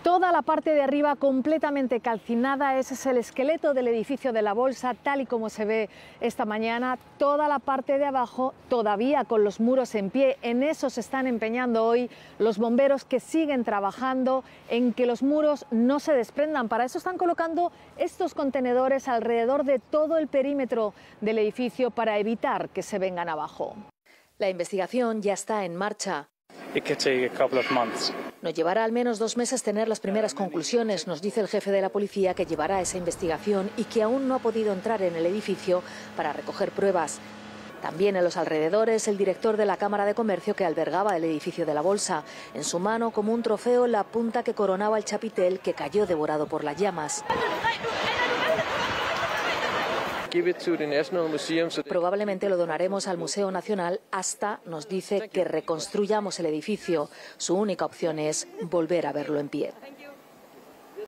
Toda la parte de arriba completamente calcinada, ese es el esqueleto del edificio de la Bolsa, tal y como se ve esta mañana. Toda la parte de abajo todavía con los muros en pie. En eso se están empeñando hoy los bomberos, que siguen trabajando en que los muros no se desprendan. Para eso están colocando estos contenedores alrededor de todo el perímetro del edificio para evitar que se vengan abajo. La investigación ya está en marcha. Nos llevará al menos 2 meses tener las primeras conclusiones, nos dice el jefe de la policía, que llevará esa investigación y que aún no ha podido entrar en el edificio para recoger pruebas. También en los alrededores, el director de la Cámara de Comercio que albergaba el edificio de la Bolsa. En su mano, como un trofeo, la punta que coronaba el chapitel que cayó devorado por las llamas. Probablemente lo donaremos al Museo Nacional hasta, nos dice, que reconstruyamos el edificio. Su única opción es volver a verlo en pie.